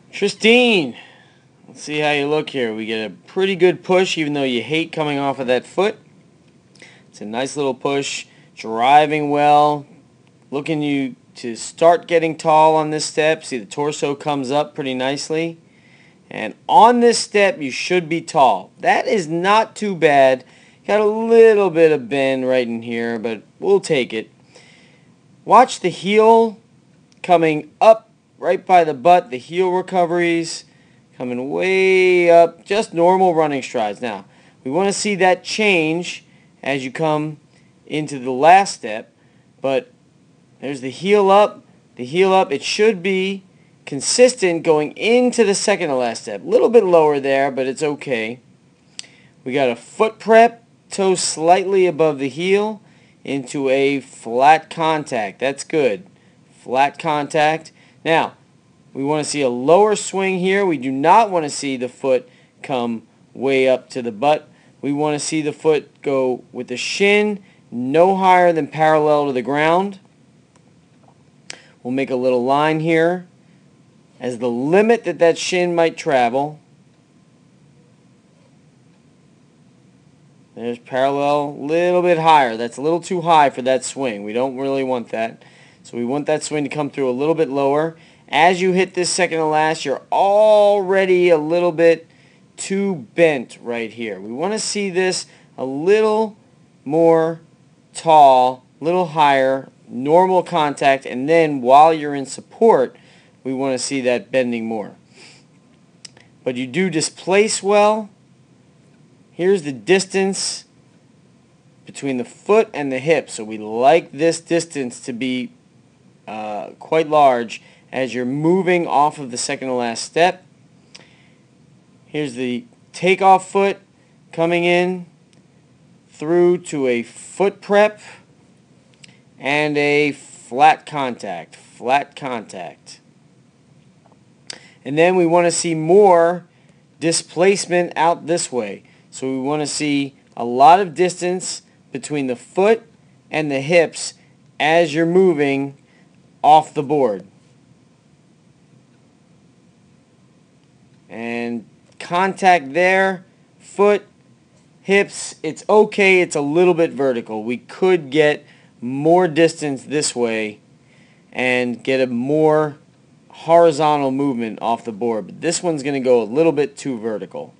Tristeen, let's see how you look here. We get a pretty good push, even though you hate coming off of that foot. It's a nice little push, driving well, looking you to start getting tall on this step. See, the torso comes up pretty nicely. And on this step, you should be tall. That is not too bad. Got a little bit of bend right in here, but we'll take it. Watch the heel coming up right by the butt, the heel recoveries coming way up, just normal running strides. Now, we want to see that change as you come into the last step, but there's the heel up, it should be consistent going into the second to last step. A little bit lower there, but it's okay. We got a foot prep, toe slightly above the heel, into a flat contact. That's good. Flat contact. Now, we want to see a lower swing here. We do not want to see the foot come way up to the butt. We want to see the foot go with the shin no higher than parallel to the ground. We'll make a little line here as the limit that shin might travel. There's parallel, a little bit higher. That's a little too high for that swing. We don't really want that. So we want that swing to come through a little bit lower. As you hit this second to last, you're already a little bit too bent right here. We want to see this a little more tall, a little higher, normal contact, and then while you're in support, we want to see that bending more. But you do displace well. Here's the distance between the foot and the hip. So we like this distance to be quite large as you're moving off of the second to last step. Here's the takeoff foot coming in through to a foot prep and a flat contact. Flat contact. And then we want to see more displacement out this way. So we want to see a lot of distance between the foot and the hips as you're moving off the board. And contact there, foot, hips, it's okay, it's a little bit vertical. We could get more distance this way and get a more horizontal movement off the board, but this one's going to go a little bit too vertical.